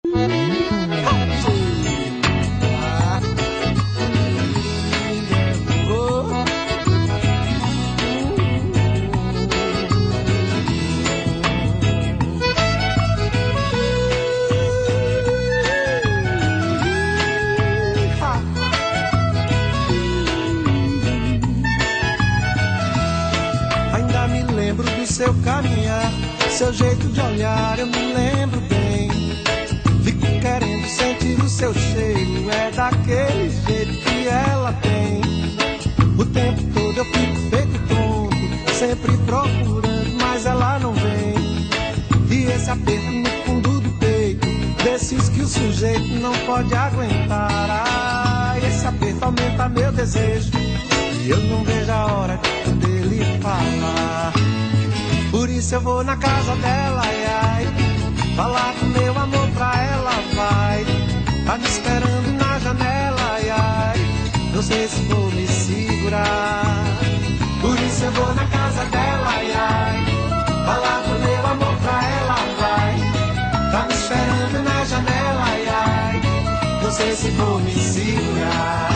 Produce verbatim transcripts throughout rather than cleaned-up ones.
Ainda me lembro do seu caminhar, seu jeito de olhar, eu me lembro bem. Fico querendo sentir o seu cheiro, é daquele jeito que ela tem. O tempo todo eu fico feito tonto, sempre procurando, mas ela não vem. E esse aperto no fundo do peito, desses que o sujeito não pode aguentar. Ah, esse aperto aumenta meu desejo, e eu não vejo a hora de poder lhe falar. Por isso eu vou na casa dela, ai, ai, falar do meu amor pra ela, vai. Tá me esperando na janela, ai, ai, não sei se vou me segurar. Por isso eu vou na casa dela, ai, ai, falar do meu amor pra ela, vai. Tá me esperando na janela, ai, ai, não sei se vou me segurar.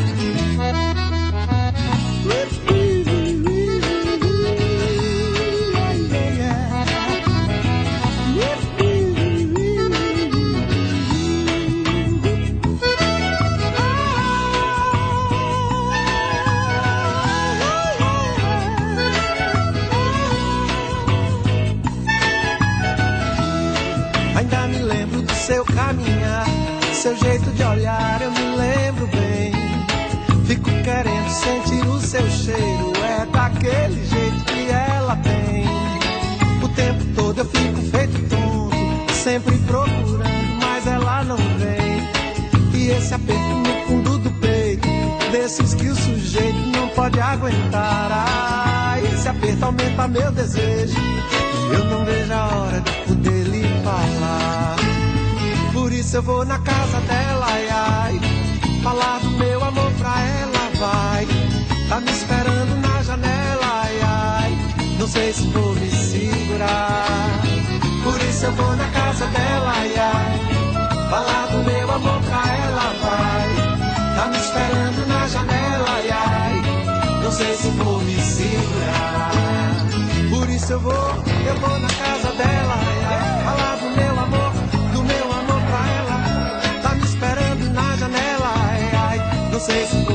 Ainda me lembro do seu caminhar, seu jeito de olhar, eu me lembro bem. Fico querendo sentir o seu cheiro, é daquele jeito que ela tem. O tempo todo eu fico feito tonto, sempre procurando, mas ela não vem. E esse aperto no fundo do peito, desses que o sujeito não pode aguentar. Ah, esse aperto aumenta meu desejo, e eu não vejo a hora de poder lhe falar. Por isso eu vou na casa dela, ai, ai, falar do meu amor pra ela, vai. Tá me esperando na janela, ai, ai, não sei se vou me segurar. Por isso eu vou na casa dela, ai, ai, falar do meu amor pra ela, vai. Tá me esperando na janela, ai, ai, não sei se vou me segurar. Por isso eu vou, eu vou na casa dela, ai, ai, falar do meu amor, do meu amor pra ela. Tá me esperando na janela, ai, ai, não sei se